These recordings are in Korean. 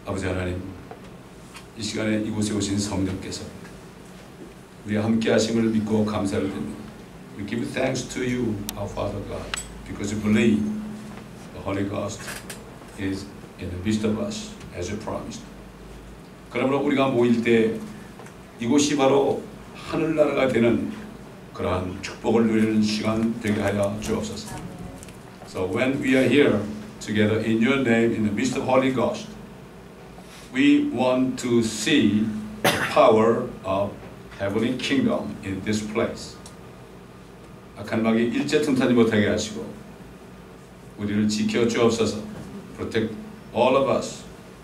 아버지 하나님, 이 시간에 이곳에 오신 성령께서 우리와 함께 하심을 믿고 감사를 드립니다. We give thanks to you, our Father God, because we believe the Holy Ghost is in the midst of us, as you promised. 그러므로 우리가 모일 때 이곳이 바로 하늘나라가 되는 그러한 축복을 누리는 시간 되게 하여 주옵소서. So when we are here together in your name, in the midst of Holy Ghost, we want to see the power of heavenly kingdom in this place. 악한 마귀 일제 틈타지 못하게 하시고 우리를 지켜 주옵소서. Protect all of us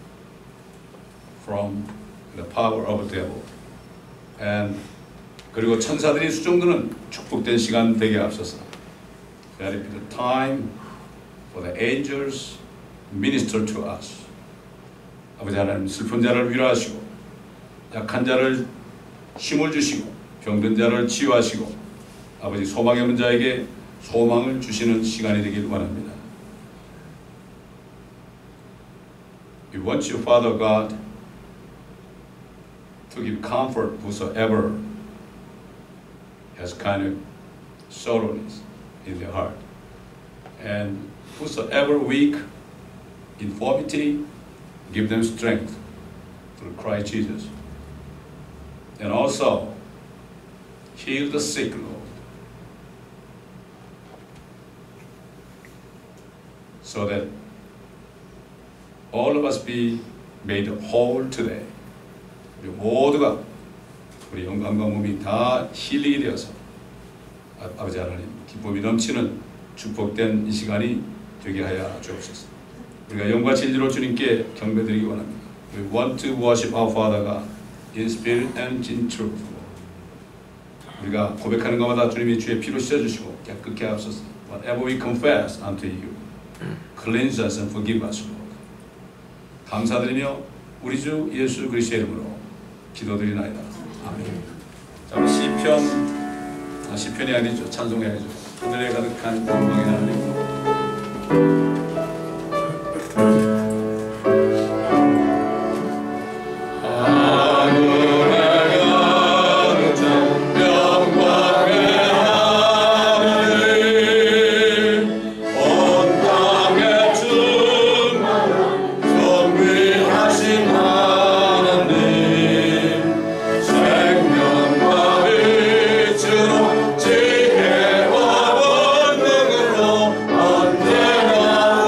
from the power of the devil. And 그리고 천사들이 수종드는 축복된 시간 되게 하옵소서. Let it be the time for the angels minister to us. 아버지 하나님, 슬픈 자를 위로하시고 약한 자를 힘을 주시고 병든 자를 치유하시고 아버지 소망이 없는 자에게 소망을 주시는 시간이 되길 원합니다. We want you, Father God, to give comfort whosoever has kind of sorrowness in their heart, and whosoever weak, infirmity, give them strength through Christ Jesus. And also heal the sick, Lord, so that all of us be made whole today. 우리 모두가 우리 영광과 몸이 다 힐링이 되어서 아버지 하나님 기쁨이 넘치는 축복된 이 시간이 되게 하여 주옵소서. 우리가 영과 진리로 주님께 경배드리기 원합니다. We want to worship our Father God in spirit and in truth. 우리가 고백하는 것마다 주님이 주의 피로 씻어주시고 깨끗게 하옵소서. Whatever we confess unto you, cleanse us and forgive us, Lord. 감사드리며 우리 주 예수 그리스도의 이름으로 기도드리나이다. 아멘. 자, 우리 시편이 아니죠. 찬송해야죠. 하늘에 가득한 영광의 하나님. 지혜와 권능으로 언제나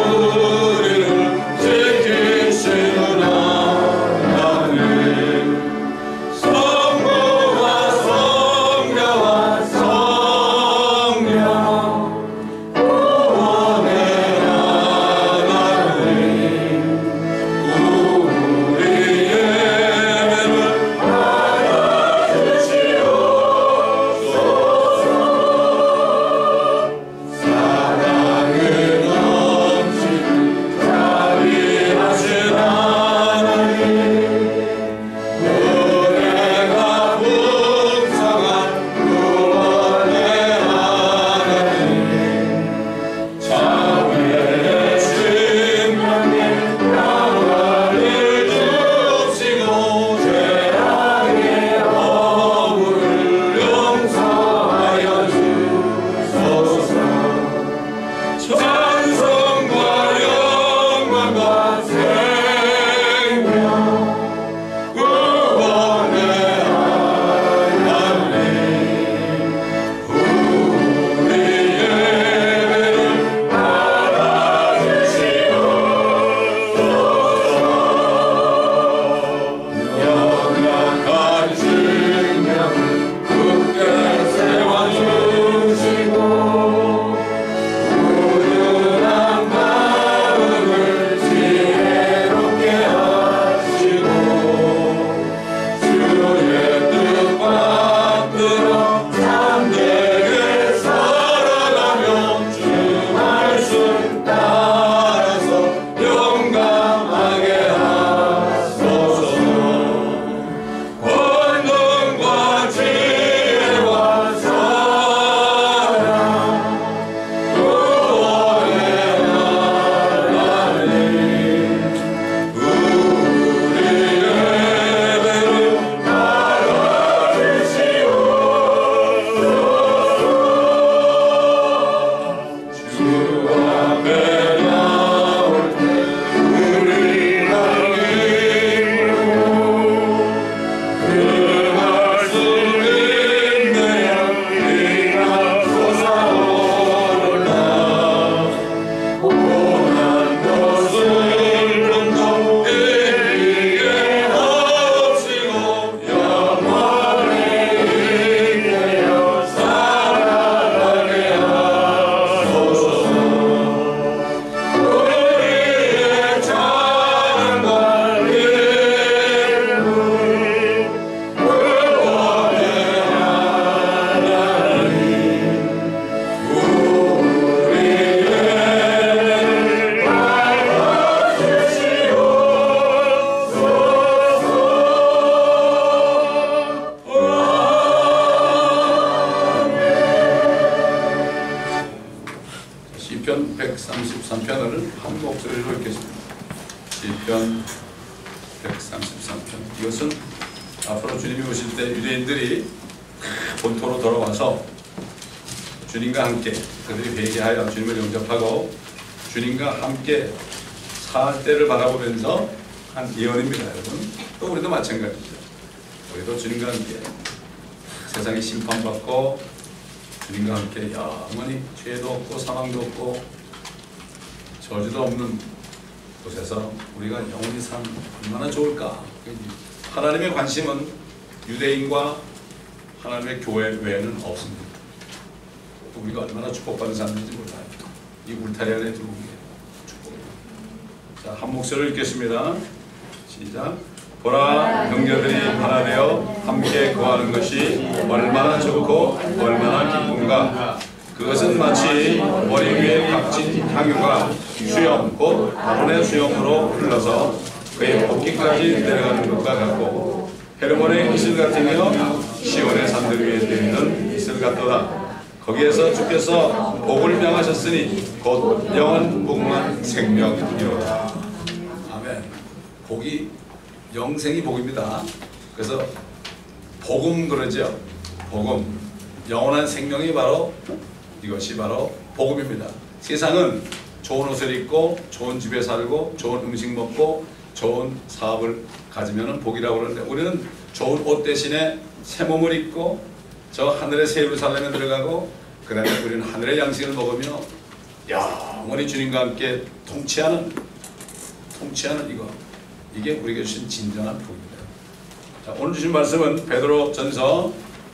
시편 133편. 이것은 앞으로 주님이 오실 때 유대인들이 본토로 돌아와서 주님과 함께 그들이 회개하여 주님을 영접하고 주님과 함께 살 때를 바라보면서 한 예언입니다, 여러분. 또 우리도 마찬가지죠. 우리도 주님과 함께 세상에 심판받고 주님과 함께 영원히 죄도 없고 사망도 없고 저주도 없는 곳에서 우리가 영원히 사는 얼마나 좋을까. 하나님의 관심은 유대인과 하나님의 교회 외에는 없습니다. 우리가 얼마나 축복받은 사람인지 몰라요. 이 울타리 안에 들어오는 게 축복입니다. 자, 한 목소리를 읽겠습니다. 시작. 보라, 형제들이 하나 되어 함께 거하는 것이 얼마나 좋고 얼마나 기쁜가. 그것은 마치 머리 위에 값진 향유가 수염 곧 아론의 수염으로 흘러서 그의 복귀까지 내려가는 것과 같고 헤르몬의 이슬 같으며 시온의 산들 위에 내리는 이슬 같도다. 거기에서 주께서 복을 명하셨으니 곧 영원 무궁한 생명이로다. 아멘. 복이 영생이 복입니다. 그래서 복음 그러죠. 복음. 영원한 생명이 바로 이것이 바로 복음입니다. 세상은 좋은 옷을 입고 좋은 집에 살고 좋은 음식 먹고 좋은 사업을 가지면 복이라고 그러는데 우리는 좋은 옷 대신에 새 몸을 입고 저 하늘의 새 예루살렘에 들어가고 그 다음에 우리는 하늘의 양식을 먹으며 영원히 주님과 함께 통치하는 이거, 이게 우리에게 주신 진정한 복입니다. 자, 오늘 주신 말씀은 베드로 전서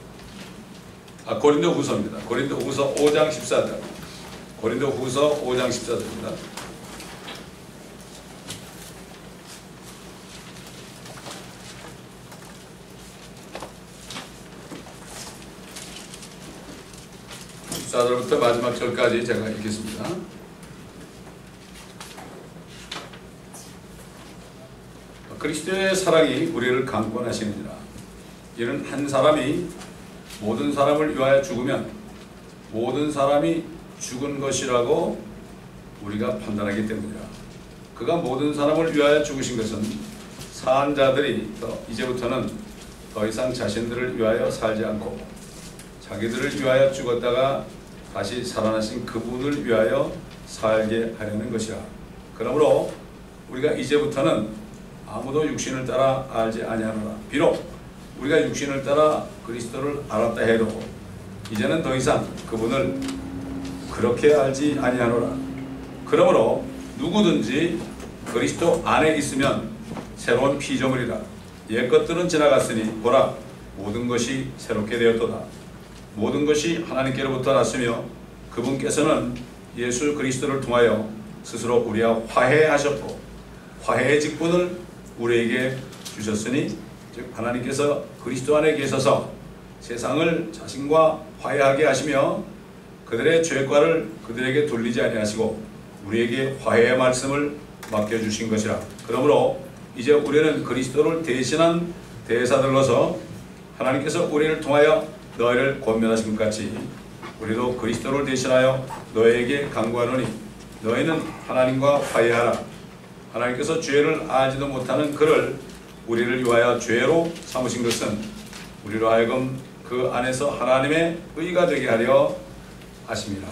고린도 후서입니다. 고린도 후서 5장 14절. 고린도 후서 5장 14절입니다. 부터 마지막 절까지 제가 읽겠습니다. 그리스도의 사랑이 우리를 강권하시느니라. 이는 한 사람이 모든 사람을 위하여 죽으면 모든 사람이 죽은 것이라고 우리가 판단하기 때문이라. 그가 모든 사람을 위하여 죽으신 것은 사한 자들이 이제부터는 더 이상 자신들을 위하여 살지 않고 자기들을 위하여 죽었다가 다시 살아나신 그분을 위하여 살게 하려는 것이라. 그러므로 우리가 이제부터는 아무도 육신을 따라 알지 아니하노라. 비록 우리가 육신을 따라 그리스도를 알았다 해도 이제는 더 이상 그분을 그렇게 알지 아니하노라. 그러므로 누구든지 그리스도 안에 있으면 새로운 피조물이라. 옛 것들은 지나갔으니 보라 모든 것이 새롭게 되었도다. 모든 것이 하나님께로부터 났으며 그분께서는 예수 그리스도를 통하여 스스로 우리와 화해하셨고 화해의 직분을 우리에게 주셨으니 즉 하나님께서 그리스도 안에 계셔서 세상을 자신과 화해하게 하시며 그들의 죄과를 그들에게 돌리지 아니하시고 우리에게 화해의 말씀을 맡겨주신 것이라. 그러므로 이제 우리는 그리스도를 대신한 대사들로서 하나님께서 우리를 통하여 너희를 권면하신 것 같이 우리도 그리스도를 대신하여 너희에게 강구하노니 너희는 하나님과 화해하라. 하나님께서 죄를 알지도 못하는 그를 우리를 위하여 죄로 삼으신 것은 우리로 하여금 그 안에서 하나님의 의가 되게 하려 하심이라.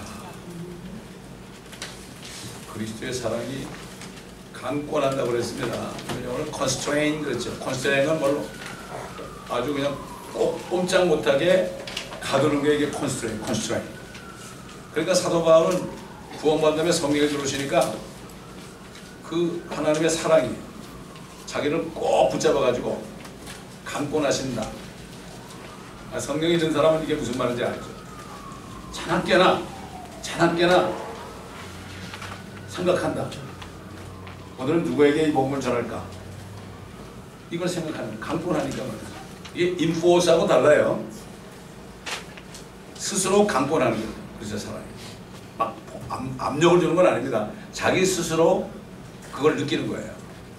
그리스도의 사랑이 강권한다고 그랬습니다. 오늘 constrain 그랬죠. constrain은 뭘로 아주 그냥 꼼짝 못하게 가두는 게 이게 constrain. 그러니까 사도 바울은 구원받은 다음에 성경에 들어오시니까 그 하나님의 사랑이 자기를 꼭 붙잡아가지고 강권하신다. 성경이 든 사람은 이게 무슨 말인지 알죠. 자나깨나 생각한다. 오늘은 누구에게 이 복음을 전할까? 이걸 생각하는, 강권하니까 말이죠. 이게 인포스하고 달라요. 스스로 강권하는 거예요. 그래서 사람이 막 압력을 주는 건 아닙니다. 자기 스스로 그걸 느끼는 거예요.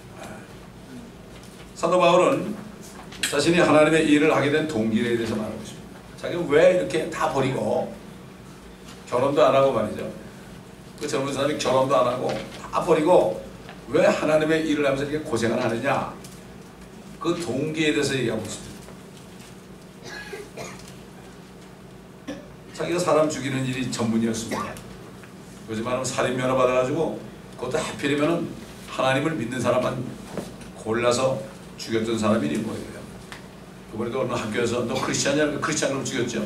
사도 바울은 자신이 하나님의 일을 하게 된 동기에 대해서 말하고 있습니다. 자기가 왜 이렇게 다 버리고 결혼도 안 하고 말이죠. 그 젊은 사람이 결혼도 안 하고 다 버리고 왜 하나님의 일을 하면서 이렇게 고생을 하느냐? 그 동기에 대해서 얘기하고 있습니다. 자기가 사람 죽이는 일이 전문이었습니다. 요즘 말하면 살인면허 받아가지고 그것도 하필이면 하나님을 믿는 사람만 골라서 죽였던 사람이 있는 거예요. 이번에도 어느 학교에서 너 크리스찬이야? 크리스찬으로 죽였죠.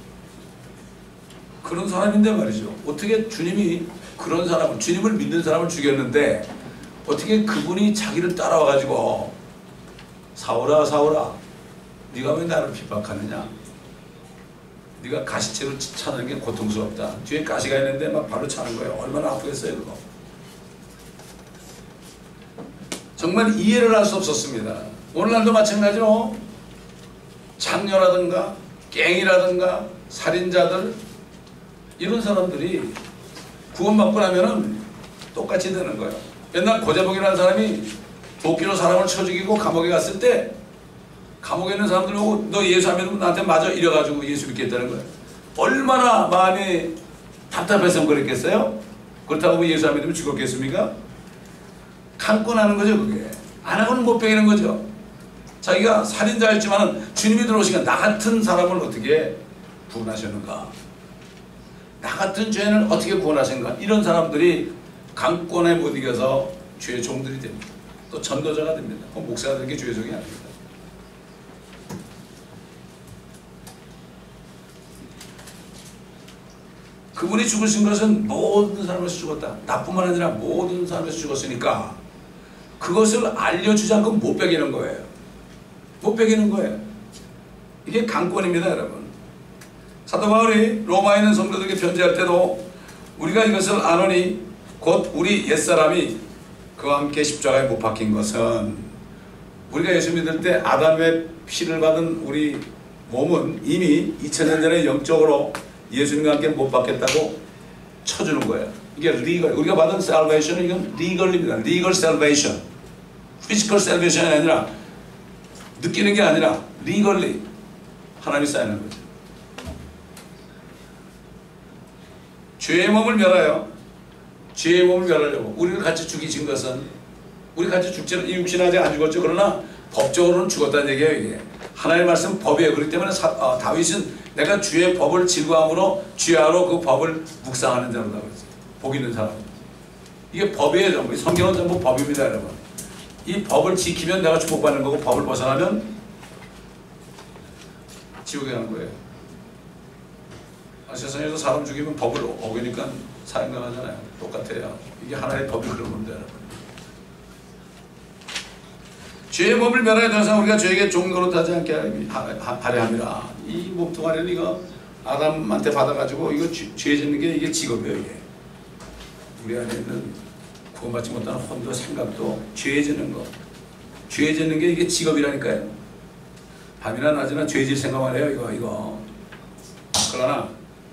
그런 사람인데 말이죠. 어떻게 주님이 그런 사람을, 주님을 믿는 사람을 죽였는데 어떻게 그분이 자기를 따라와가지고 사울아 사울아 네가 왜 나를 핍박하느냐? 네가 가시채로 차는 게 고통스럽다. 뒤에 가시가 있는데 막 발로 차는 거예요. 얼마나 아프겠어요 그거. 정말 이해를 할 수 없었습니다. 오늘날도 마찬가지로 장녀라든가 갱이라든가 살인자들 이런 사람들이 구원받고 나면은 똑같이 되는 거예요. 옛날 고재복이라는 사람이 도끼로 사람을 쳐 죽이고 감옥에 갔을 때 감옥에 있는 사람들 보고 너 예수 안 믿으면 나한테 맞아 이래가지고 예수 믿겠다는 거예요. 얼마나 마음이 답답해서 그랬겠어요? 그렇다고 예수 안 믿으면 죽었겠습니까? 강권하는 거죠 그게. 안 하고는 못 베기는 거죠. 자기가 살인자였지만 주님이 들어오시니까 나 같은 사람을 어떻게 구원하셨는가? 나 같은 죄인을 어떻게 구원하신가? 이런 사람들이 강권에 못 이겨서 죄의 종들이 됩니다. 또 전도자가 됩니다. 목사가 되는 게 죄의 종이 아닙니다. 그분이 죽으신 것은 모든 사람에서 죽었다. 나뿐만 아니라 모든 사람에서 죽었으니까 그것을 알려주지 않고 못 베기는 거예요. 못 베기는 거예요. 이게 강권입니다 여러분. 사도 바울이 로마에 있는 성도들에게 편지할 때도 우리가 이것을 아노니 곧 우리 옛사람이 그와 함께 십자가에 못 박힌 것은 우리가 예수 믿을 때 아담의 피를 받은 우리 몸은 이미 2000년 전에 영적으로 예수님과 함께 못 박혔다고 쳐주는 거예요. 이게 리걸, 우리가 받은 salvation은 이건 리걸입니다. 리걸 salvation. 피지컬 salvation이 아니라 느끼는 게 아니라 리걸리 하나님이 쌓이는 거죠. 죄의 몸을 멸하여 죄의 몸을 멸하려고 우리를 같이 죽이신 것은 우리 같이 죽지는 이 육신 아직 안 죽었죠. 그러나 법적으로는 죽었다는 얘기예요. 이게 하나님의 말씀 법이에요. 그렇기 때문에 다윗은 내가 주의 법을 즐거함으로 주야로 그 법을 묵상하는 자로다 그랬어요. 복 있는 사람. 이게 법이에요. 전부. 성경은 전부 법입니다 여러분. 이 법을 지키면 내가 축복받는 거고 법을 벗어나면 지옥에 가는 거예요. 세상에서 사람 죽이면 법을 어기니까 사형당하잖아요. 똑같아요. 이게 하나의 법이 그런 겁니다 여러분. 죄의 몸을 멸하여 더상 우리가 죄에게 종노릇하지 않게 하려 함이라. 이 몸뚱아리는 이거 아담한테 받아가지고 이거 죄 짓는 게 이게 직업이에요. 이게 우리 안에 있는 구원받지 못하는 혼도 생각도 죄 짓는 거, 죄 짓는 게 이게 직업이라니까요. 밤이나 낮이나 죄 질 생각만 해요. 이거 그러나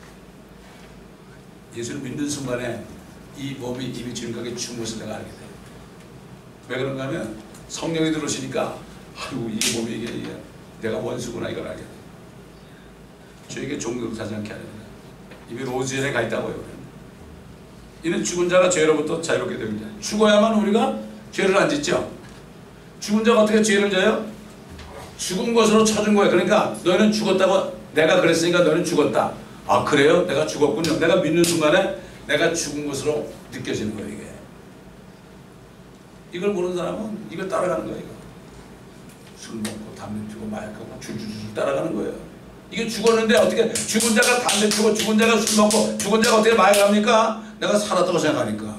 예수를 믿는 순간에 이 몸이 이미 주님께 죽은 것을 내가 알게 돼요. 왜 그런가 하면 성령이 들어오시니까 아이고 이 몸이 이게 내가 원수구나 이걸 알게 돼요. 죄에게 종노릇하지 않게 하려 합니다. 이미 로즈엔에 가 있다고요. 이는 죽은 자가 죄로부터 자유롭게 됩니다. 죽어야만 우리가 죄를 안 짓죠. 죽은 자가 어떻게 죄를 져요? 죽은 것으로 쳐준 거예요. 그러니까 너희는 죽었다고 내가 그랬으니까 너희는 죽었다. 아 그래요? 내가 죽었군요. 내가 믿는 순간에 내가 죽은 것으로 느껴지는 거예요. 이게. 이걸 모르는 사람은 이걸 따라가는 거예요. 이거. 술 먹고 담배 피우고 마약하고 줄줄줄 따라가는 거예요. 이게 죽었는데 어떻게 죽은 자가 담배 피우고 죽은 자가 술 먹고 죽은 자가 어떻게 마약합니까? 내가 살았다고 생각하니까.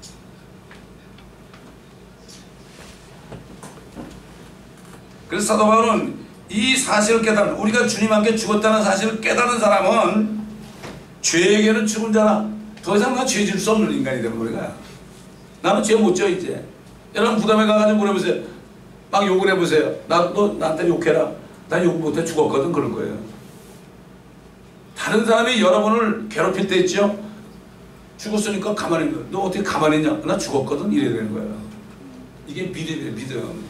그래서 사도 바울은 이 사실을 깨달은 우리가 주님 함께 죽었다는 사실을 깨달은 사람은 죄에게는 죽은 자라 더 이상 나 죄 질 수 없는 인간이 되는 거야. 나는 죄 못 져 이제. 여러분 부담에 가가지고 물어보세요. 막 욕을 해보세요. 너 나한테 욕해라. 나 욕 못해 죽었거든. 그런 거예요. 다른 사람이 여러분을 괴롭힐 때 있죠. 죽었으니까 가만히 있는 거야. 너 어떻게 가만히 있냐? 나 죽었거든. 이래야 되는 거예요. 이게 믿음이에요. 믿음.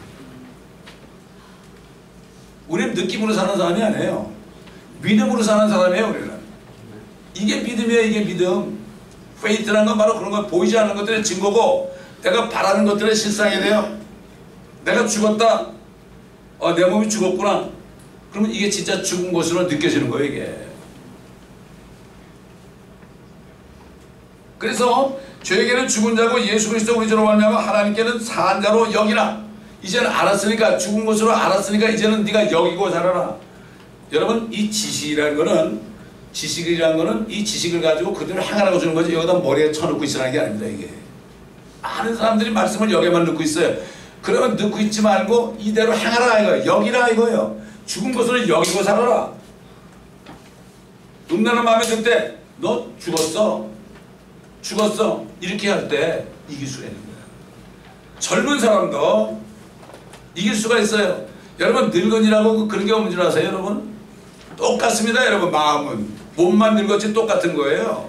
우리는 느낌으로 사는 사람이 아니에요. 믿음으로 사는 사람이에요. 우리는. 이게 믿음이에요. 이게 믿음. 페이트라는 건 바로 그런 거 보이지 않는 것들의 증거고 내가 바라는 것들을 실상이 돼요. 내가 죽었다. 내 몸이 죽었구나. 그러면 이게 진짜 죽은 것으로 느껴지는 거예요, 이게. 그래서 저에게는 죽은 자고 예수 그리스도 우리 죄로 말미암아 하나님께는 산 자로 여기라. 이제는 알았으니까, 죽은 것으로 알았으니까 이제는 네가 여기고 살아라. 여러분, 이 지식이라는 거는 이 지식을 가지고 그대로 행하라고 주는 거지, 여기다 머리에 쳐놓고 있으라는 게 아닙니다. 이게 많은 사람들이 말씀을 여기에만 넣고 있어요. 그러면 넣고 있지 말고 이대로 행하라 이거예요. 여기라 이거예요. 죽은 것으로 여기고 살아라. 음란한 마음에 들 때 너 죽었어 이렇게 할 때 이길 수가 있는 거예요. 젊은 사람도 이길 수가 있어요. 여러분, 늙은이라고 그런 게 없는 줄 아세요? 여러분, 똑같습니다. 여러분, 마음은 몸만 늙었지 똑같은 거예요.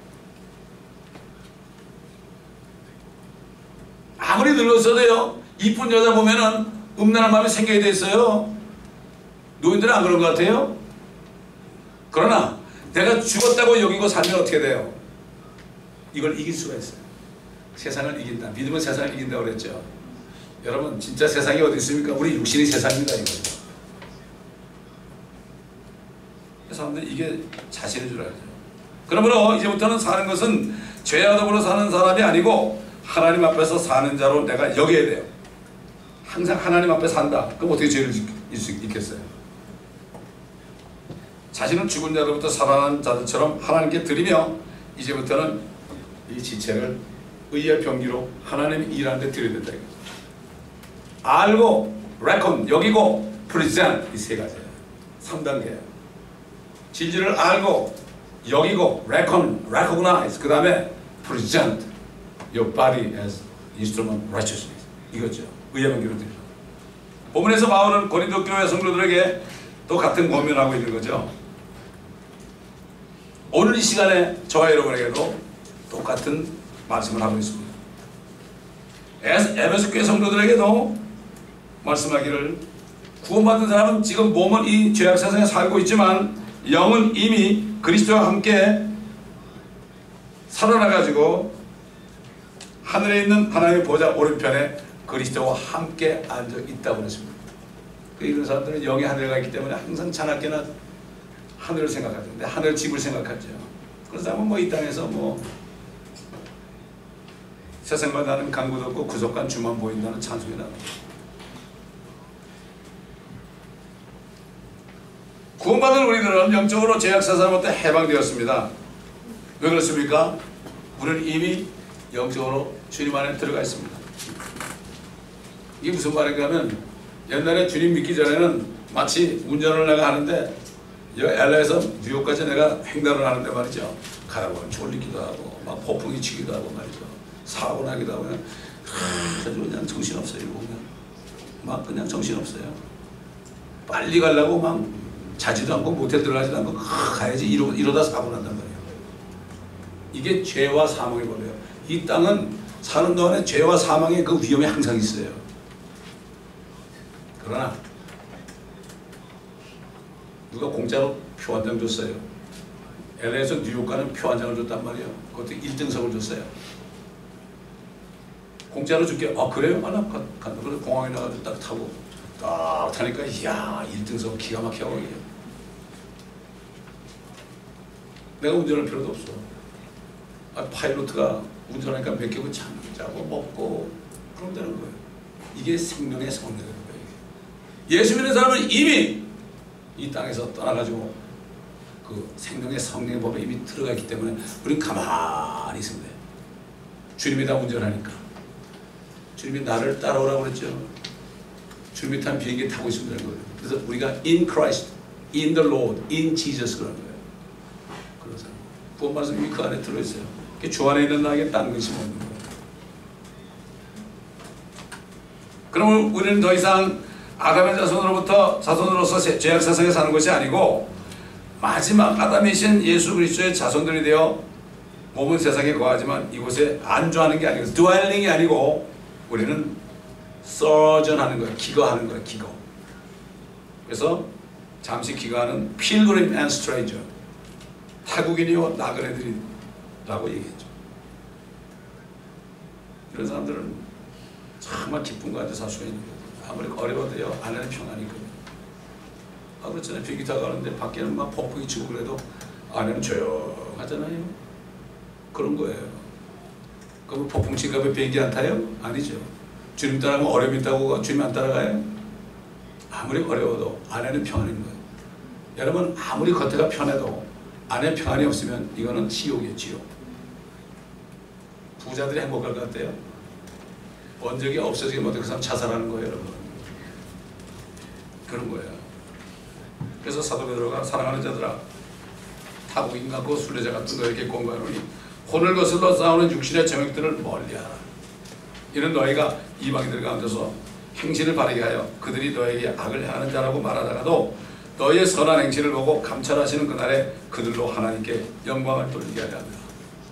아무리 늙었어도요, 이쁜 여자 보면은 음란한 마음이 생겨야 돼 있어요. 노인들은 안 그런 것 같아요? 그러나 내가 죽었다고 여기고 살면 어떻게 돼요? 이걸 이길 수가 있어요. 세상을 이긴다. 믿음은 세상을 이긴다고 그랬죠. 여러분, 진짜 세상이 어디 있습니까? 우리 육신이 세상입니다. 이거. 사람들이 이게 자신인 줄 알죠. 그러므로 이제부터는 사는 것은 죄와 더불어 사는 사람이 아니고 하나님 앞에서 사는 자로 내가 여겨야 돼요. 항상 하나님 앞에 산다. 그럼 어떻게 죄를 지을 수 있겠어요? 자신은 죽은 자로부터 살아난 자들처럼 하나님께 드리며 이제부터는 이 지체를 의의 병기로 하나님이 일하는 데 드려야 된다. 알고, reckon, 여기고, present, 이 세 가지예요. 3단계예요. 진리를 알고, 여기고, reckon, recognize, 그 다음에 present your body as instrument of righteousness. 이거죠. 의의 병기로 드리죠. 본문에서 바울은 고린도 교회 성도들에게 또 같은 권면하고 있는 거죠. 오늘 이 시간에 저와 여러분에게도 똑같은 말씀을 하고 있습니다. 에베소 교회 성도들에게도 말씀하기를, 구원받은 사람은 지금 몸은 이 죄악 세상에 살고 있지만 영은 이미 그리스도와 함께 살아나가지고 하늘에 있는 하나님의 보좌 오른편에 그리스도와 함께 앉아 있다고 그랬습니다. 이런 사람들은 영의 하늘에 가 있기 때문에 항상 자나깨나 하늘을 생각하죠. 근데 하늘 집을 생각하죠. 그런 사람은 뭐 이 땅에서 뭐 세상과 다른 강구도 없고 구속한 주만 보인다는 찬송이 나옵니다. 구원받은 우리들은 영적으로 죄악사사로부터 해방되었습니다. 왜 그렇습니까? 우리는 이미 영적으로 주님 안에 들어가 있습니다. 이게 무슨 말인가 하면, 옛날에 주님 믿기 전에는 마치 운전을 내가 하는데 LA에서 뉴욕까지 내가 횡단을 하는데 말이죠, 가다 보면 졸리기도 하고 막 폭풍이 치기도 하고 말이죠, 사고 나기도 하고 그냥 정신없어요. 막 그냥 정신없어요. 빨리 가려고 막 자지도 않고 모텔 들어가지도 않고 가야지 이러다 사고 난단 말이에요. 이게 죄와 사망의 법이에요. 이 땅은 사는 동안에 죄와 사망의 그 위험이 항상 있어요. 그러나 누가 공짜로 표 한 장 줬어요. LA에서 뉴욕 가는 표 한 장을 줬단 말이에요. 그것도 1등석을 줬어요. 공짜로 줄게. 아, 그래요? 아, 나 간다. 그래서 공항에 나가서 딱 타고 딱 타니까 이야, 1등석 기가 막히고 이게. 내가 운전할 필요도 없어. 아, 파일로트가 운전하니까 맡기고 자고 먹고 그러면 되는 거예요. 이게 생명의 성령인 거예요. 예수 믿는 사람은 이미 이 땅에서 떠나가지고 그 생명의 성령의 법에 이미 들어가 있기 때문에 우리는 가만히 있으면 돼요. 주님이 다 운전하니까. 주님이 나를 따라오라고 그랬죠. 주님이 탄 비행기 타고 있으면 되는 거예요. 그래서 우리가 in Christ, in the Lord, in Jesus 그러는 거예요. 그래서 구원 말씀이 그 안에 들어있어요. 주 안에 있는 나에게 딴 것이 없는 거예요. 그러면 우리는 더 이상 아담의 자손으로서 죄악 세상에 사는 것이 아니고 마지막 아담이신 예수 그리스도의 자손들이 되어 몸은 세상에 거하지만 이곳에 안주하는 게 아니고 dwelling이 아니고 우리는 sojourn하는 거예요. 기거하는 거예요. 기거. 그래서 잠시 기거하는 pilgrim and stranger, 타국인이요 나그네들이라고 얘기했죠. 그런 사람들은 정말 기쁨 가운데 살 수가 있는 거예요. 아무리 어려워도요, 안에는 평안이 있거든요. 그렇잖아요. 비행기 타고 가는데 밖에는 막 폭풍이 치고 그래도 안에는 조용하잖아요. 그런 거예요. 그럼 폭풍 치니까 비행기 안 타요? 아니죠. 주님 따라가면 어려움이 있다고 주님 안 따라가요? 아무리 어려워도 안에는 평안인 거예요. 여러분, 아무리 겉에가 편해도 안에 평안이 없으면 이거는 지옥이에요. 지옥. 부자들이 행복할 것 같아요? 원적이 없어지게 못해 그 사람 자살하는 거예요. 여러분. 그런 거예요. 그래서 사도 베드로가 사랑하는 자들아, 타국인 같고 순례자 같은 너에게 공부하노니 혼을 거슬러 싸우는 육신의 정욕들을 멀리하라. 이는 너희가 이방인들 가운데서 행실을 바르게 하여 그들이 너에게 악을 행하는 자라고 말하다가도 너희의 선한 행실을 보고 감찰하시는 그날에 그들로 하나님께 영광을 돌리게 하려 합니다.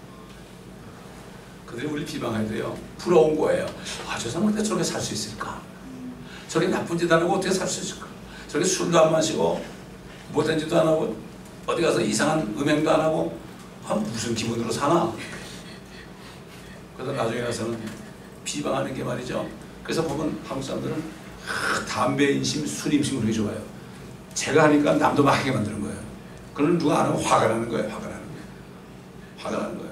그들이 우리 비방해도요, 부러운 거예요. 저 사람 어떻게 저렇게 살 수 있을까? 저렇게 나쁜 짓 안 하고 어떻게 살 수 있을까? 저렇게 술도 안 마시고 못된 짓도 안 하고 어디 가서 이상한 음행도 안 하고 무슨 기분으로 사나? 그러다 나중에 가서는 비방하는 게 말이죠. 그래서 보면 한국 사람들은 담배 인심, 술 인심을 그렇게 좋아해요. 제가 하니까 남도 막 하게 만드는 거예요. 그러면 누가 안 하면 화가 나는 거예요. 화가 나는 거예요. 화가 나는 거예요.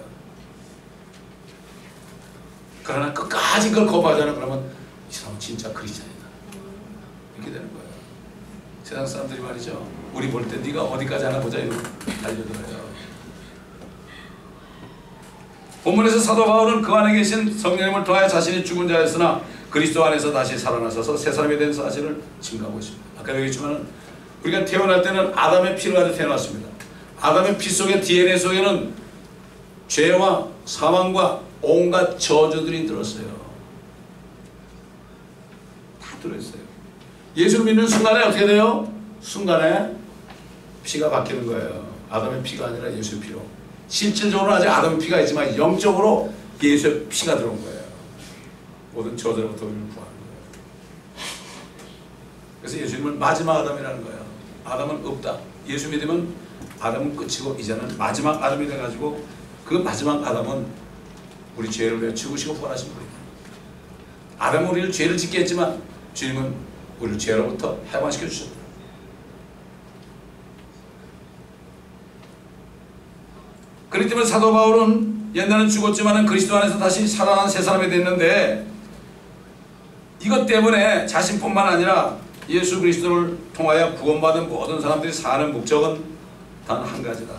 그러나 끝까지 그걸 거부하잖아. 그러면 이 사람은 진짜 크리스찬이다. 이렇게 되는 거예요. 세상 사람들이 말이죠. 우리 볼 때 네가 어디까지 하나 보자 이러고 달려들어요. 본문에서 사도 바울은 그 안에 계신 성령님을 통하여 자신이 죽은 자였으나 그리스도 안에서 다시 살아나셔서 새 사람이 된 사실을 증거하고 있습니다. 아까 얘기했지만 우리가 태어날 때는 아담의 피를 가지고 태어났습니다. 아담의 피 속에 DNA 속에는 죄와 사망과 온갖 저주들이 들었어요. 다 들어있어요. 예수를 믿는 순간에 어떻게 돼요? 순간에 피가 바뀌는 거예요. 아담의 피가 아니라 예수의 피로. 실질적으로 아직 아담의 피가 있지만 영적으로 예수의 피가 들어온 거예요. 모든 저주로부터 우리를 구하는 거예요. 그래서 예수님은 마지막 아담이라는 거예요. 아담은 없다. 예수 믿으면 아담은 끝이고 이제는 마지막 아담이 돼가지고 그 마지막 아담은 우리 죄를 위해 죽으시고 부활하신 분입니다. 아담은 우리를 죄를 짓게 했지만 주님은 우리를 죄로부터 해방시켜 주셨다. 그렇기 때문에 사도 바울은 옛날은 죽었지만 그리스도 안에서 다시 살아난 새 사람이 됐는데 이것 때문에 자신뿐만 아니라 예수 그리스도를 통하여 구원받은 모든 사람들이 사는 목적은 단 한 가지다.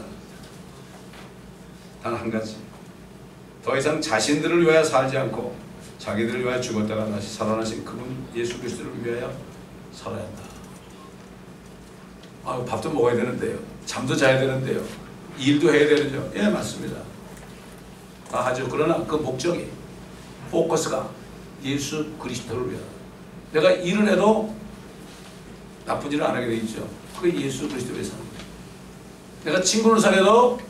단 한 가지. 더 이상 자신들을 위하여 살지 않고 자기들을 위하여 죽었다가 다시 살아나신 그분 예수 그리스도를 위하여 살아야 한다. 밥도 먹어야 되는데요. 잠도 자야 되는데요. 일도 해야 되는죠. 예, 맞습니다. 다 하죠. 그러나 그 목적이, 포커스가 예수 그리스도를 위하여. 내가 일을 해도 나쁜 일을 안 하게 돼 있죠. 그게 예수 그리스도를 위해서 하는 거예요. 내가 친구를 사귀어도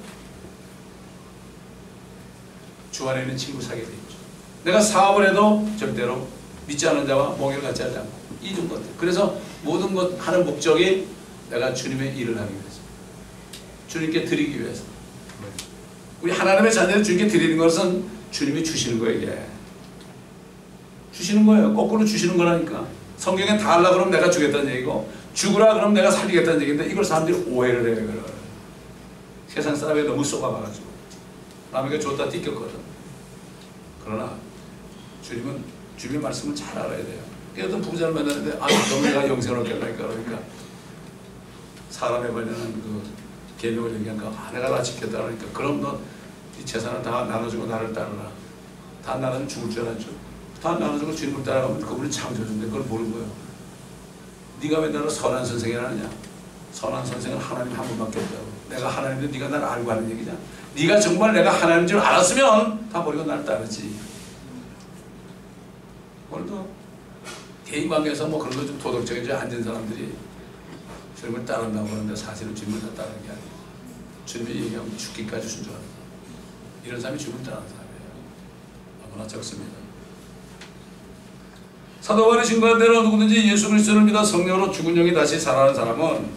주 안에 있는 친구 사귀게 돼 있죠. 내가 사업을 해도 절대로 믿지 않는 자와 몽유를 같이 하지 않고 이런 것들. 그래서 모든 것 하는 목적이 내가 주님의 일을 하기 위해서, 주님께 드리기 위해서. 우리 하나님의 자녀를 주님께 드리는 것은 주님이 주시는 거예요. 이게 주시는 거예요. 거꾸로 주시는 거라니까. 성경에 다 하려고 그러면 내가 주겠다는 얘기고 죽으라 그러면 내가 살리겠다는 얘기인데 이걸 사람들이 오해를 해요. 세상 사람이 너무 쏘가봐가지고 남에게 줬다 띠겼거든. 그러나 주님은 주님의 말씀을 잘 알아야 돼요. 어떤 부부자를 만나는데 너무 내가 영생을 얻겠다니까. 그러니까 사람에 관련한 그 계명을 얘기하니까 내가 다 지켰다 그러니까 그럼 너 이 재산을 다 나눠주고 나를 따르라. 다 나눠주면 죽을 줄 알았죠. 다 나눠주고 주님을 따라가면 그분이 창조주인데 그걸 모르는 거예요. 네가 왜 나를 선한 선생이라 하느냐. 선한 선생은 하나님 한 분밖에 없다고. 내가 하나님인데 네가 나를 알고 하는 얘기냐. 네가 정말 내가 하나님인 줄 알았으면 다 버리고 나를 따르지. 오늘도 대인관계에서 뭐 그런 거 좀 도덕적인 줄 앉은 사람들이 주님을 따른다고 하는데 사실은 주님을 다 따르는 게 아니에요. 주님이 얘기하면 죽기까지 순종하는 이런 사람이 주님을 따르는 사람이에요. 너무나 적습니다. 사도 바울이 증거한 대로 누구든지 예수 그리스도를 믿어 성령으로 죽은 영이 다시 살아나는 사람은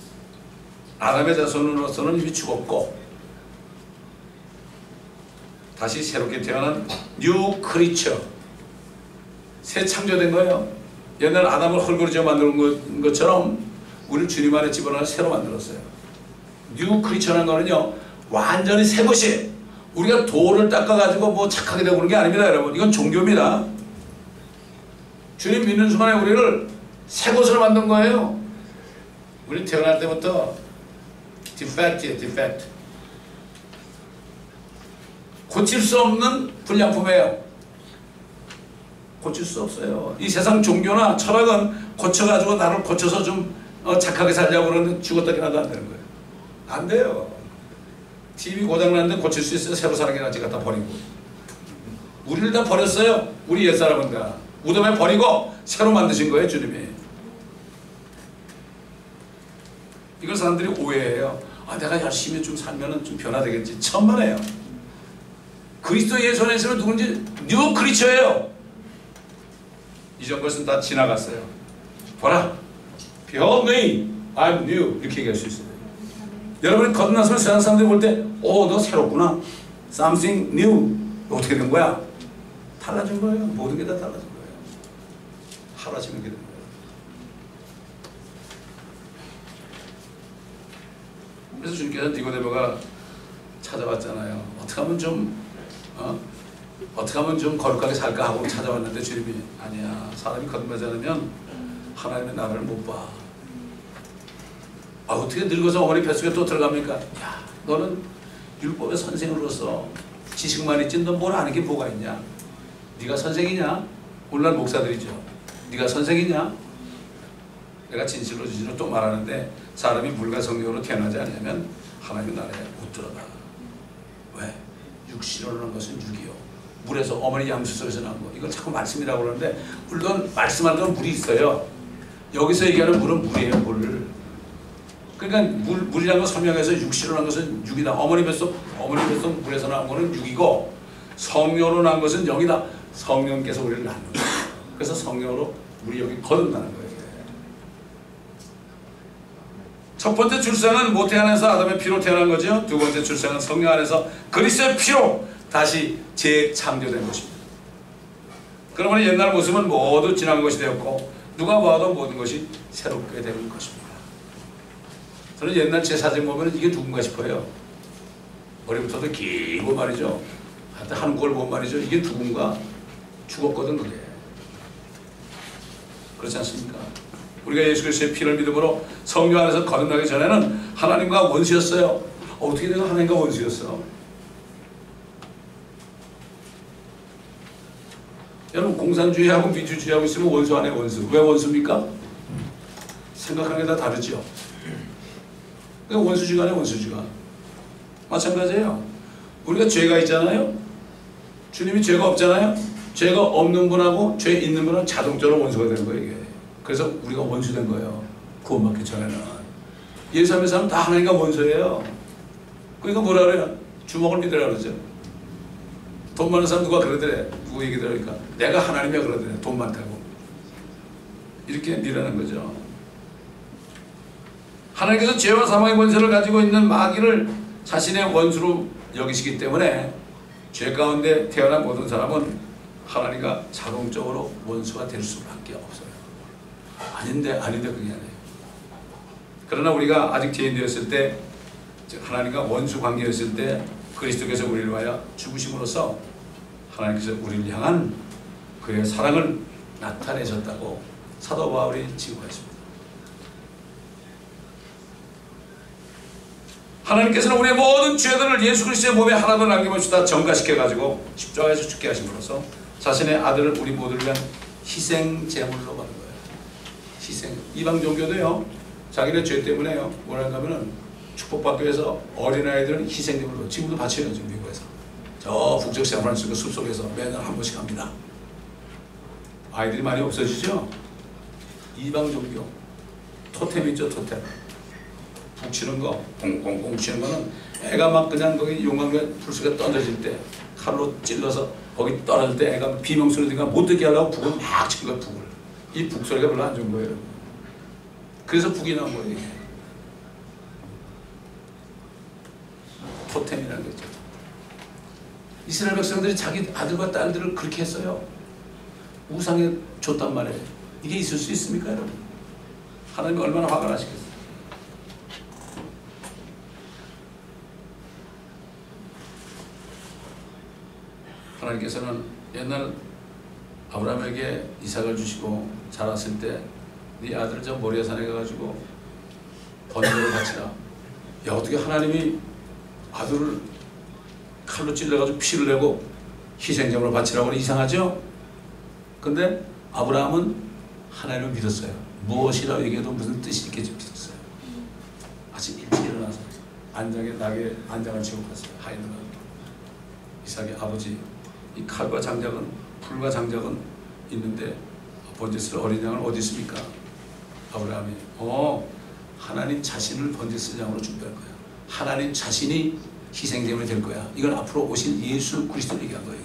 아담의 자손으로서는 이미 죽었고 다시 새롭게 태어난 뉴 크리처, 새 창조된 거예요. 옛날 아담을 헐거리져 만든 것처럼 우리를 주님 안에 집어넣어 새로 만들었어요. 뉴 크리처라는 거는요, 완전히 새 것이, 우리가 돌을 닦아가지고 뭐 착하게 되고 그런 게 아닙니다, 여러분. 이건 종교입니다. 주님 믿는 순간에 우리를 새 것으로 만든 거예요. 우리 태어날 때부터 디펙트예요, 디펙트. 고칠 수 없는 불량품이에요. 고칠 수 없어요. 이 세상 종교나 철학은 고쳐가지고 나를 고쳐서 좀 착하게 살려고 그러는데 죽었다 깨나도 안 되는 거예요. 안 돼요. TV 고장났는데 고칠 수 있어요? 새로 사는 게 낫지. 갖다 버리고. 우리를 다 버렸어요. 우리 옛사람은 다. 무덤에 버리고 새로 만드신 거예요, 주님이. 이걸 사람들이 오해해요. 아, 내가 열심히 좀 살면은 좀 변화되겠지. 천만에요. 그리스도 예수 안에서는 누군지 뉴 크리처예요. 이전 것은 다 지나갔어요. 보라, behold me, I'm new. 이렇게 얘기할 수 있어요. 여러분이 거듭나서 세상 사람들이 볼 때, 너 새롭구나. Something new. 어떻게 된 거야? 달라진 거예요. 모든 게 다 달라진 거예요. 하루아침에 이렇게 된 거예요. 그래서 주님께서 니고데모가 찾아왔잖아요. 어떻게 하면 좀 거룩하게 살까 하고 찾아왔는데 주님이 아니야. 사람이 거듭나지 않으면 하나님의 나라를 못 봐. 어떻게 늙어서 어머니 뱃속에 또 들어갑니까? 야, 너는 율법의 선생으로서 지식만 있지 너 뭘 아는 게 뭐가 있냐? 네가 선생이냐? 오늘날 목사들이죠. 네가 선생이냐? 내가 진실로 또 말하는데 사람이 물과 성령으로 태어나지 않으면 하나님의 나라에 못 들어가. 왜? 육신으로 난 것은 육이요. 물에서 어머니 양수 속에서 난 거. 이걸 자꾸 말씀이라고 그러는데 물론 말씀하는 건 물이 있어요. 여기서 얘기하는 물은 물이에요. 물. 그러니까 물이라는 걸 설명해서 육신으로 난 것은 육이다. 어머니 뱃속 물에서 난 거는 육이고 성령으로 난 것은 영이다. 성령께서 우리를 낳는 거예요. 그래서 성령으로 우리 여기 거듭나는 거예요. 첫 번째 출생은 모태 안에서 아담의 피로 태어난 거죠. 두 번째 출생은 성령 안에서 그리스도의 피로 다시 재창조된 것입니다. 그러면 옛날 모습은 모두 지난 것이 되었고 누가 봐도 모든 것이 새롭게 되는 것입니다. 저는 옛날 제 사진 보면 이게 누군가 싶어요. 머리부터도 길고 말이죠. 하여튼 한 꼴 보면 말이죠. 이게 누군가 죽었거든 그게. 그렇지 않습니까? 우리가 예수 그리스도의 피를 믿음으로 성령 안에서 거듭나기 전에는 하나님과 원수였어요. 어떻게 내가 하나님과 원수였어? 여러분 공산주의하고 민주주의하고 있으면 원수 안에 원수. 왜 원수입니까? 생각하는 게 다 다르죠. 그러니까 원수지간에 원수지간. 마찬가지예요. 우리가 죄가 있잖아요. 주님이 죄가 없잖아요. 죄가 없는 분하고 죄 있는 분은 자동적으로 원수가 되는 거예요. 이게. 그래서 우리가 원수된 거예요. 구원받기 전에는. 예수 믿는 사람은 다 하나님과 원수예요. 그러니까 뭐라 그래요? 주먹을 믿으라 그러죠. 돈 많은 사람 누가 그러더래. 누구 얘기 들으니까 내가 하나님이야 그러더래. 돈 많다고. 이렇게 믿으라는 거죠. 하나님께서 죄와 사망의 권세를 가지고 있는 마귀를 자신의 원수로 여기시기 때문에 죄 가운데 태어난 모든 사람은 하나님과 자동적으로 원수가 될 수밖에 없어요. 아닌데 그게 아니에요. 그러나 우리가 아직 죄인되었을 때, 하나님과 원수 관계였을 때 그리스도께서 우리를 위하여 죽으심으로써 하나님께서 우리를 향한 그의 사랑을 나타내셨다고 사도 바울이 지고했습니다. 하나님께서는 우리의 모든 죄들을 예수 그리스도의 몸에 하나도 남김없이 다 전가시켜가지고 십자가에서 죽게 하심으로써 자신의 아들을 우리 모두를 위한 희생 제물로 받은 거예요. 희생. 이방 종교도요. 자기네 죄 때문에요. 뭐랄까 하면은 축복받기 위해서 어린아이들은 희생 제물로 지금도 바쳐요. 지금 미국에서. 저 북쪽 샌프란시스코 숲속에서 매년 한 번씩 합니다. 아이들이 많이 없어지죠. 이방 종교. 토템 있죠. 토템. 북 치는 거, 꽁꽁꽁 치는 거는 애가 막 그냥 거기 용광로에 불속에 떨어질 때 칼로 찔러서 거기 떨어질 때 애가 비명소리가 못 듣게 하려고 북을 막 친 거야, 북을. 이 북소리가 별로 안 좋은 거예요. 그래서 북이 나온 거예요. 토템이라는 거죠. 이스라엘 백성들이 자기 아들과 딸들을 그렇게 했어요. 우상에 줬단 말이에요. 이게 있을 수 있습니까, 여러분? 하나님이 얼마나 화가 나시겠어요? 하나님께서는 옛날 아브라함에게 이삭을 주시고 자랐을 때 네 아들을 저 모리아산에 가가지고 번제로 바치라. 야, 어떻게 하나님이 아들을 칼로 찔러가지고 피를 내고 희생제물로 바치라고 하면 이상하죠? 근데 아브라함은 하나님을 믿었어요. 무엇이라 얘기해도 무슨 뜻이 있겠지 믿었어요. 아침 일찍 일어나서 안장을 치고 갔어요. 하인들과 이삭의 아버지, 이 칼과 장작은, 불과 장작은 있는데 번제 쓸 어린 양은 어디 있습니까? 아브라함이 하나님 자신을 번제 쓸 양으로 준비할 거야. 하나님 자신이 희생제물이 될 거야. 이건 앞으로 오신 예수 그리스도를 얘기한 거예요.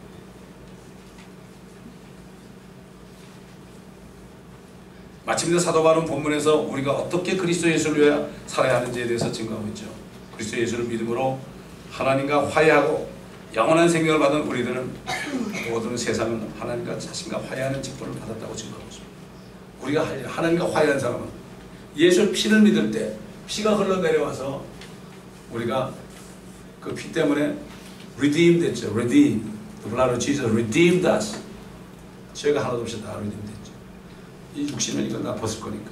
마침내 사도 바울은 본문에서 우리가 어떻게 그리스도 예수를 위하여 살아야 하는지에 대해서 증거하고 있죠. 그리스도 예수를 믿음으로 하나님과 화해하고 영원한 생명을 받은 우리들은 모든 세상은 하나님과 자신과 화해하는 직분을 받았다고 증거하고 있습니다. 우리가 하나님과 화해한 사람은 예수 피를 믿을 때 피가 흘러내려와서 우리가 그 피 때문에 redeemed 됐죠. redeemed. The blood of Jesus redeemed us. 죄가 하나도 없이 다 redeemed 됐죠. 이 육신은 이건 다 벗을 거니까.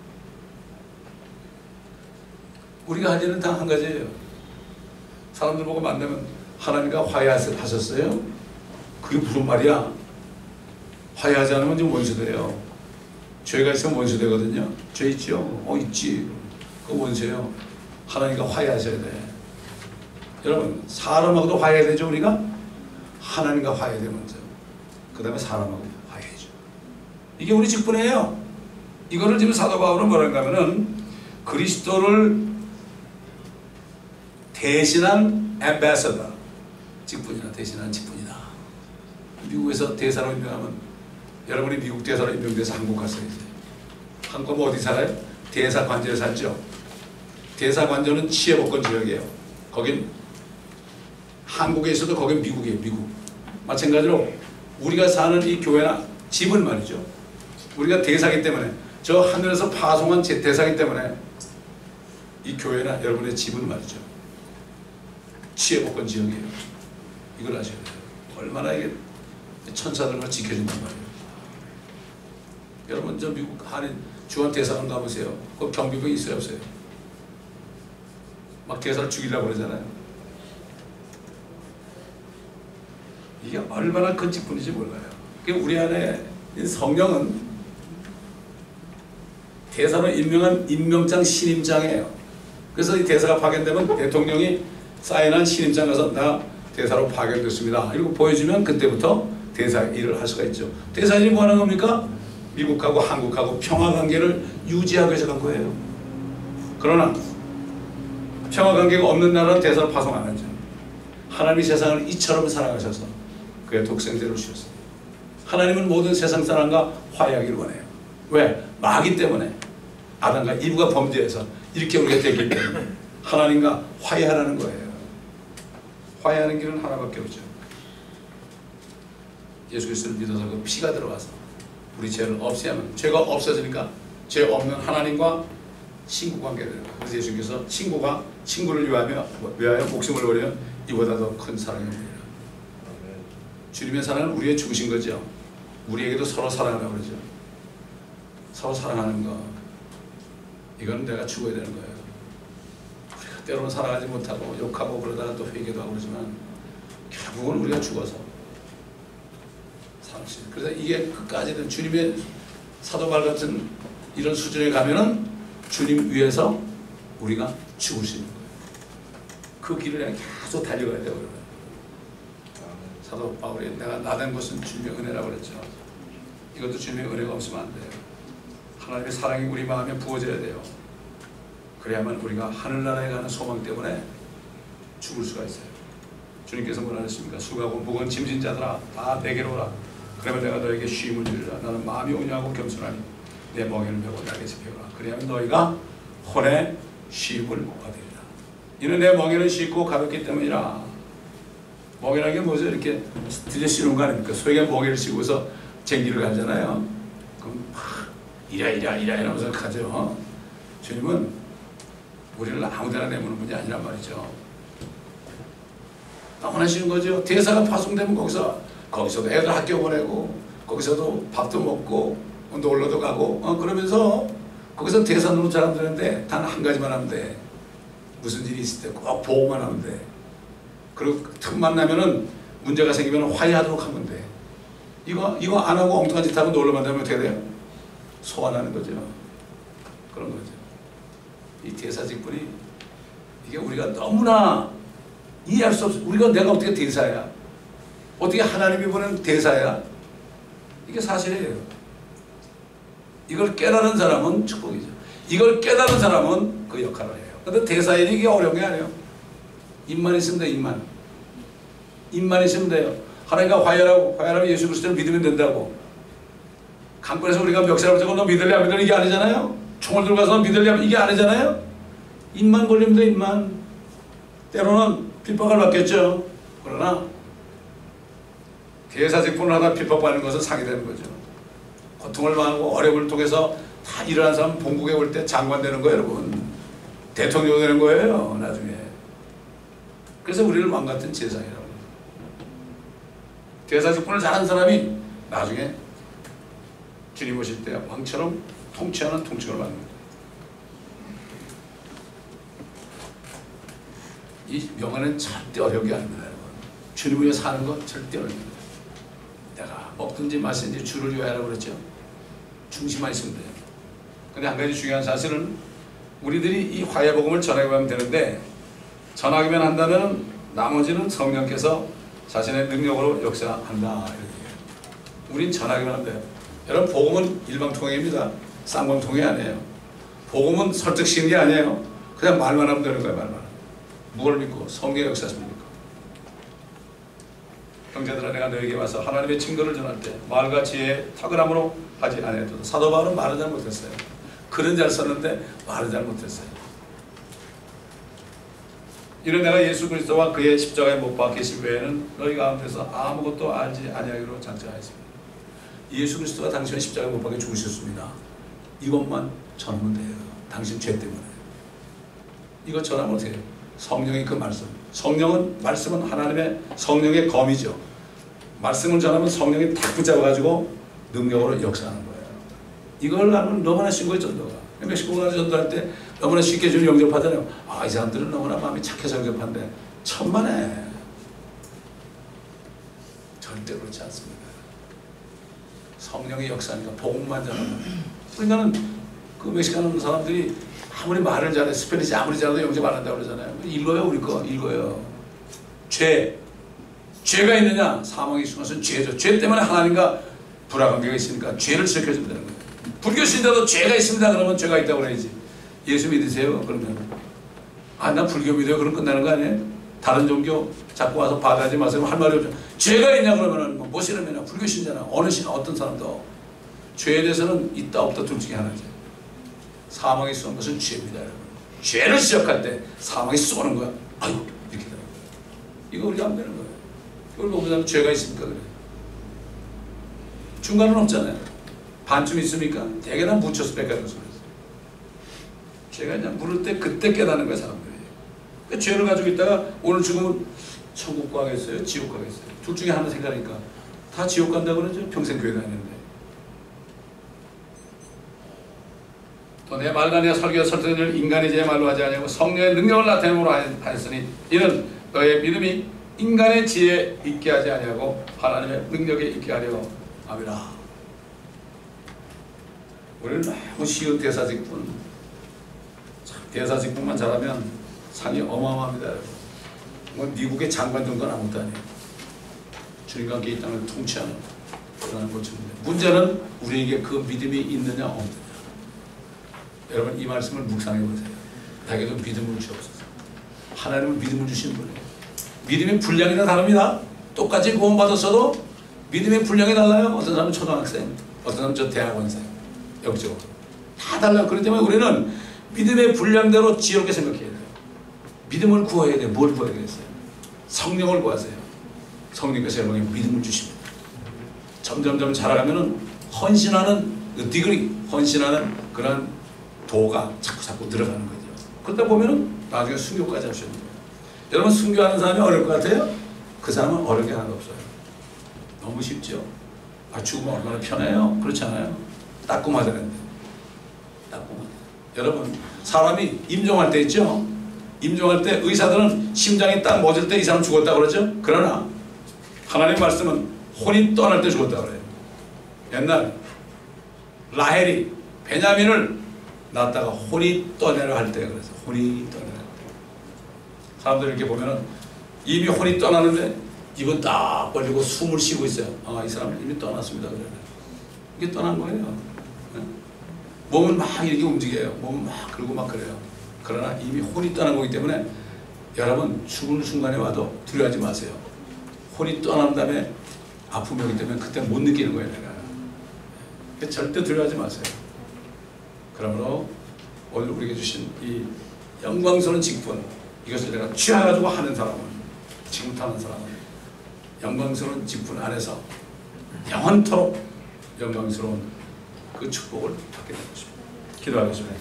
우리가 할 일은 다 한 가지예요. 사람들 보고 만나면 하나님과 화해하셨어요? 그게 무슨 말이야? 화해하지 않으면 지금 원수돼요. 죄가 있으면 원수되거든요. 죄 있죠? 있지. 그거 원수예요. 하나님과 화해하셔야 돼. 여러분, 사람하고도 화해해야 되죠, 우리가? 하나님과 화해해야 돼, 먼저. 그 다음에 사람하고 화해해야죠. 이게 우리 직분이에요. 이거를 지금 사도 바울은 뭐라는가 하면은 그리스도를 대신한 앰베서더, 직분이나 대신한 직분이다. 미국에서 대사로 임명하면 여러분이 미국 대사로 임명돼서 한국 갔어요. 한국 가면 어디 살아요? 대사관저에 살죠. 대사관저는 치해복권 지역이에요. 거긴 한국에 있어도 거긴 미국이에요. 미국. 마찬가지로 우리가 사는 이 교회나 집은 말이죠. 우리가 대사기 때문에, 저 하늘에서 파송한 대사기 때문에 이 교회나 여러분의 집은 말이죠. 치해복권 지역이에요. 이걸 아셔야 돼요. 얼마나 이게 천사들과 지켜준단 말이에요. 여러분, 저 미국 한인 주한 대사관 가보세요. 그 경비병이 있어요, 없어요? 막 대사를 죽이려고 그러잖아요. 이게 얼마나 큰 직분인지 몰라요. 우리 안에 성령은 대사로 임명한 임명장 신임장이에요. 그래서 이 대사가 파견되면 대통령이 사인한 신임장 가서 나 대사로 파견됐습니다. 이러고 보여주면 그때부터 대사 일을 할 수가 있죠. 대사 일이 뭐 하는 겁니까? 미국하고 한국하고 평화관계를 유지하기 위해서 간 거예요. 그러나 평화관계가 없는 나라는 대사를 파송 안 하죠. 하나님이 세상을 이처럼 사랑하셔서 그의 독생자를 주셨어요. 하나님은 모든 세상 사람과 화해하기를 원해요. 왜? 마귀 때문에, 아담과 이브가 범죄해서 이렇게 우리가 되기 때문에 하나님과 화해하라는 거예요. 화해하는 길은 하나밖에 없죠. 예수 그리스도를 믿어서 그 피가 들어와서 우리 죄를 없애면, 죄가 없어지니까 죄 없는 하나님과 친구 관계를 해요. 그래서 예수님께서 친구를 위하여 목숨을 버리면 이보다 더 큰 사랑입니다. 주님의 사랑은 우리의 죽으신 거죠. 우리에게도 서로 사랑하라고 그러죠. 서로 사랑하는 거, 이건 내가 죽어야 되는 거예요. 우리가 때로는 사랑하지 못하고 욕하고 그러다가 또 회개도 하고 그러지만 결국은 우리가 죽어서 살수 있어요. 그래서 이게 끝까지는 주님의 사도발 같은 이런 수준에 가면은 주님 위해서 우리가 죽을 수 있는 거예요. 그 길을 계속 달려가야 돼요. 사도 바울이 내가 나된 것은 주님의 은혜라고 그랬죠. 이것도 주님의 은혜가 없으면 안 돼요. 하나님의 사랑이 우리 마음에 부어져야 돼요. 그래야만 우리가 하늘나라에 가는 소망 때문에 죽을 수가 있어요. 주님께서 뭐라 하셨습니까? 수고하고 무거운 짐진 자들아 다 내게로 오라. 그러면 내가 너에게 쉼을 주리라. 나는 마음이 온유하고 겸손하니 내 멍에를 메고 날개에서 배우라. 그래야만 너희가 혼의 쉼을 얻으리라. 이는 내 멍에는 쉽고 가볍기 때문이라. 멍이라는 게 뭐죠? 이렇게 드려 씌우는 거 아닙니까? 소에게 멍에를 씌우고서 쟁기를 가잖아요. 그럼 막 이랴 이러면서 가죠. 주님은 우리를 아무데나 내모는 분이 아니란 말이죠. 너무나 쉬운 거죠. 대사가 파송되면 거기서도 애들 학교 보내고 거기서도 밥도 먹고 놀러도 가고 그러면서 거기서 대사 노릇 잘 안 되는데 단 한 가지만 하면 돼. 무슨 일이 있을 때 꼭 보고만 하면 돼. 그리고 틈만 나면은 문제가 생기면 화해하도록 하면 돼. 이거 안 하고 엉뚱한 짓 하고 놀러만 다니면 어떻게 돼요? 소환하는 거죠. 그런 거죠. 이 대사직분이 이게 우리가 너무나 이해할 수 없어. 내가 어떻게 대사야? 어떻게 하나님이 보낸 대사야? 이게 사실이에요. 이걸 깨달은 사람은 축복이죠. 이걸 깨달은 사람은 그 역할을 해요. 근데 대사일이 이게 어려운 게 아니에요. 입만 있으면 돼, 입만. 입만 있으면 돼요. 하나님과 화해하면 예수 그리스도를 믿으면 된다고. 강권에서 우리가 멱살을 잡고 너 믿을래 안 믿을래 이게 아니잖아요. 총을 들고 가서 너 믿을래 이게 아니잖아요. 입만 걸리면 돼, 입만. 때로는 핍박을 받겠죠. 그러나 대사직분을 하다 핍박받는 것은 상이 되는 거죠. 고통을 당하고 어려움을 통해서 다 일어난 사람 본국에 올 때 장관 되는 거예요, 여러분. 대통령 되는 거예요, 나중에. 그래서 우리를 왕 같은 제사이라고. 대사직분을 잘한 사람이 나중에 주님 오실 때 왕처럼 통치하는 통치를 받는 거예요. 이 명예는 절대 어려운 게 아닙니다, 여러분. 주님 위해 사는 건 절대 어렵습니다. 내가 먹든지 마시든지 주를 위하여라고 그랬죠. 중심만 있으면 돼요. 근데 한 가지 중요한 사실은 우리들이 이 화해복음을 전하기만 하면 되는데 전하기만 한다면 나머지는 성령께서 자신의 능력으로 역사한다. 이렇게. 우린 전하기만 하면 돼요. 여러분 복음은 일방통행입니다. 쌍방통행이 아니에요. 복음은 설득시키는 게 아니에요. 그냥 말만 하면 되는 거예요. 말만. 무엇을 믿고 성경의 역사였습니까? 형제들아 내가 너에게 와서 하나님의 증거를 전할 때 말과 지혜의 탁월함으로 하지 아니하여도 사도 바울은 말을 잘 못했어요. 글은 잘 썼는데 말을 잘 못했어요. 이런 내가 예수 그리스도와 그의 십자가에 못 박히신 외에는 너희 가운데서 아무것도 알지 아니하기로 작정하였습니다. 예수 그리스도가 당신의 십자가에 못 박혀 죽으셨습니다. 이것만 전하면 돼요. 당신 죄 때문에. 이거 전하면 어떻게 해요? 성령의 그 말씀. 말씀은 하나님의 성령의 검이죠. 말씀을 전하면 성령이 딱 붙잡아가지고 능력으로 역사하는 거예요. 이걸 하면 너무나 쉬운 거예요, 전도가. 멕시코 가서 전도할 때 너무나 쉽게 주님 영접하잖아요. 이 사람들은 너무나 마음이 착해서 영접한데 천만에. 절대 그렇지 않습니다. 성령의 역사니까 복음만 전하면. 그러니까는 그 멕시카는 사람들이 아무리 말을 잘해, 스페니시 아무리 잘해도 영접 안 한다고 그러잖아요. 읽어요, 우리 거. 읽어요. 죄가 있느냐? 사망의 순간은 죄죠. 죄 때문에 하나님과 불화관계가 있으니까 죄를 지적해주면 되는 거예요. 불교 신자도 죄가 있습니다. 그러면 죄가 있다고 그래야지. 예수 믿으세요? 그러면 나 불교 믿어요. 그럼 끝나는 거 아니에요? 다른 종교 자꾸 와서 받아하지 마세요. 할 말이 없죠. 죄가 있냐 그러면은 뭐 싫으면 불교 신자나 어떤 사람도 죄에 대해서는 있다 없다 둘 중에 하나죠. 사망이 쏘는 것은 죄입니다, 여러분. 죄를 시작할 때 사망이 쏘는 거야. 아유, 이렇게 되는 거야. 이거 우리가 안 되는 거예요. 이걸 보면 죄가 있습니까? 그래. 중간은 없잖아요. 반쯤 있습니까? 대개나 묻혀서 뺏겨가는 소리. 죄가 그냥 물을 때 그때 깨닫는 거야, 사람들이. 그러니까 죄를 가지고 있다가 오늘 죽으면 천국 가겠어요? 지옥 가겠어요? 둘 중에 하나 생각하니까 다 지옥 간다고 그러죠? 평생 교회 다니는데. 또 내 말과 내 설교와 설득을 인간의 제 말로 하지 아니하고 성령의 능력을 나타내므로 하였으니 이는 너의 믿음이 인간의 지혜에 있게 하지 아니하고 하나님의 능력에 있게 하려 함이라. 우리는 너무 쉬운 대사직분. 대사직분만 잘하면 상이 어마어마합니다. 뭐 미국의 장관 정도는 아무것도 아니에요. 주님과 함께 이 땅을 통치하는 그런 것입니다. 문제는 우리에게 그 믿음이 있느냐 없느냐. 여러분 이 말씀을 묵상해 보세요. 나에게도 믿음을 주옵소서. 하나님은 믿음을 주시는 분이에요. 믿음의 분량이 다 다릅니다. 똑같이 구원받았어도 믿음의 분량이 달라요. 어떤 사람은 초등학생, 어떤 사람은 저 대학원생, 영적으로 다 달라요. 그렇기 때문에 우리는 믿음의 분량대로 지혜롭게 생각해야 돼요. 믿음을 구해야 돼요. 뭘 구해야 되겠어요? 성령을 구하세요. 성령께서 여러분에게 믿음을 주십니다. 점점점 자라가면은 헌신하는 디그리, 헌신하는 그런 도가 자꾸 늘어가는 거죠. 그러다 보면은 나중에 순교까지 하시는 거예요. 여러분 순교하는 사람이 어려울 것 같아요? 그 사람은 어려운 게 하나도 없어요. 너무 쉽죠? 죽으면 얼마나 편해요? 그렇지 않아요? 딱 맞아야 되는데. 딱 맞아야. 여러분 사람이 임종할 때 있죠? 임종할 때 의사들은 심장이 딱 멎을 때 이 사람 죽었다 그러죠? 그러나 하나님 말씀은 혼이 떠날 때 죽었다 그래요. 옛날 라헬이 베냐민을 낳았다가 혼이 떠내려 할 때 그래서 혼이 떠내려 할 때. 사람들 이렇게 보면은 이미 혼이 떠나는데 입은 딱 벌리고 숨을 쉬고 있어요. 아, 이 사람은 이미 떠났습니다. 그래요. 이게 떠난 거예요. 네? 몸은 막 이렇게 움직여요. 몸은 막 그러고 막 그래요. 그러나 이미 혼이 떠난 거기 때문에 여러분 죽을 순간에 와도 두려워하지 마세요. 혼이 떠난 다음에 아픔이 오기 때문에 그때 못 느끼는 거예요. 내가. 절대 두려워하지 마세요. 그러므로 오늘 우리에게 주신 이 영광스러운 직분, 이것을 내가 취해가지고 하는 사람은, 지금부터 하는 사람은 영광스러운 직분 안에서 영원토록 영광스러운 그 축복을 받게 될 것입니다. 기도하겠습니다.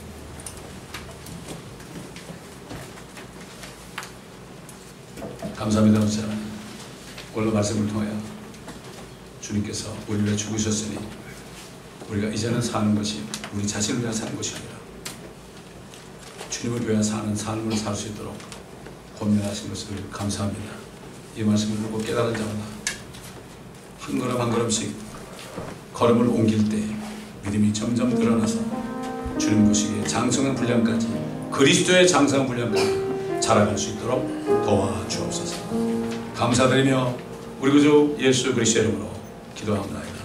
감사합니다. 오늘 말씀을 통하여 주님께서 우리를 위해 죽으셨으니 우리가 이제는 사는 것이 우리 자신을 위해 사는 것이 아니라 주님을 위해 사는 삶을 살 수 있도록 권면하신 것을 감사합니다. 이 말씀을 듣고 깨달은 자마다 한 걸음 한 걸음씩 걸음을 옮길 때 믿음이 점점 늘어나서 주님 보시기에 장성한 분량까지, 그리스도의 장성한 분량까지 자라갈 수 있도록 도와주옵소서. 감사드리며 우리 구주 예수 그리스도의 이름으로 기도합니다.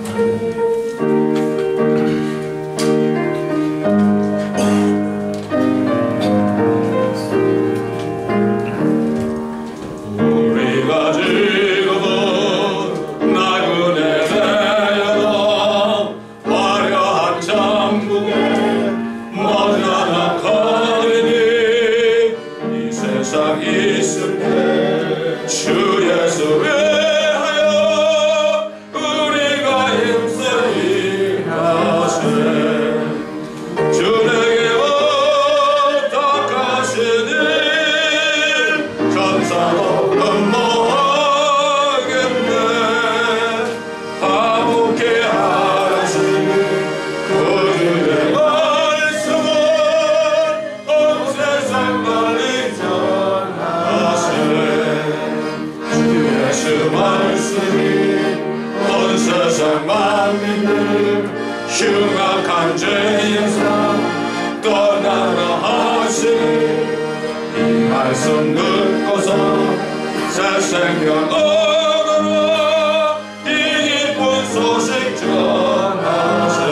흉악한 죄에서 떠나라 하시니 이 말씀 듣고서 새 생명 얻으라 이 기쁜 소식 전하세.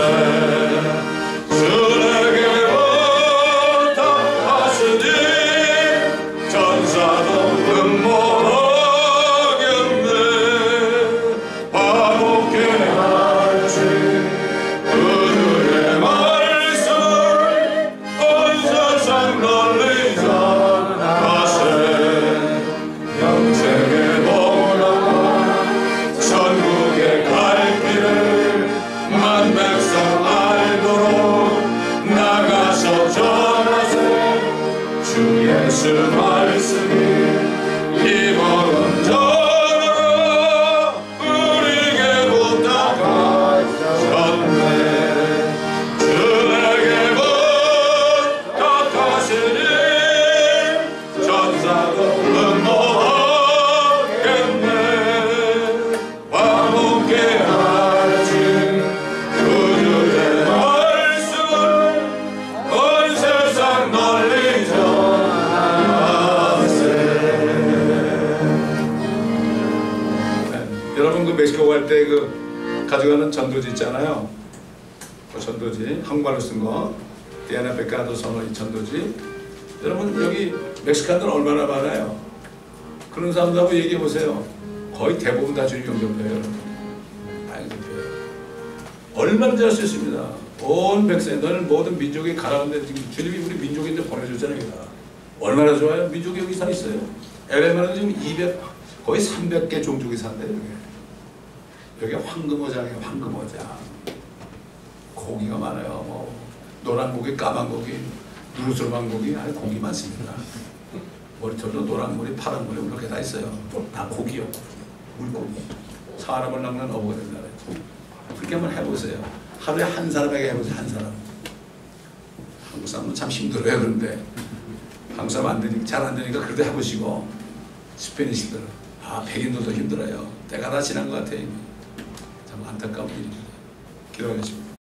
주에게 부탁하시니 전사도 음모하겠네. 화목해 할지 그들의 말씀 온 세상 널리 전하세. 영생의 복락과 천국의 갈 길을 만 백성 알도록 나가서 전하세. 주 예수 말씀이 이번은 전하라 우리에게 부탁하셨네. 주에게 부탁하시니 전사도 음모하겠네. 화목해 할지 그들의 말씀을 온 세상 널리 전하세. 여러분 그 멕시코 갈 때 그 가져가는 전도지 있잖아요. 그 전도지 한국말로 쓴 거 디아나 베카도 선호 이 전도지. 여러분 여기 멕시칸들 얼마나 많아요. 그런 사람들하고 얘기해 보세요. 거의 대부분 다 주님 영접해요. 여러분 다 영접해요. 얼마든지 할 수 있습니다. 온 백성 너는 모든 민족이 가라는데 지금 주님이 우리 민족인데 보내줬잖아요. 얼마나 좋아요. 민족이 여기 다 있어요. LA만은 지금 거의 300개 종족이 산대요. 여기 황금어장이에요. 황금어장. 고기가 많아요. 뭐 노란 고기, 까만 고기, 누르스름한 고기, 아니 고기 많습니다. 머리털도 노란 머리, 파란 머리 이렇게 다 있어요. 다 고기요. 물고기. 사람을 낚는 어부가 된다 그랬죠. 그렇게 한번 해보세요. 하루에 한 사람에게 해보세요. 한 사람. 한국 사람은 참 힘들어요. 그런데 한국 사람 안 되니까, 잘 안 되니까 그래도 해보시고, 스페니시들, 백인들도 힘들어요. 때가 다 지난 것 같아요. 참 안타까운 일입니다. 기도하겠습니다.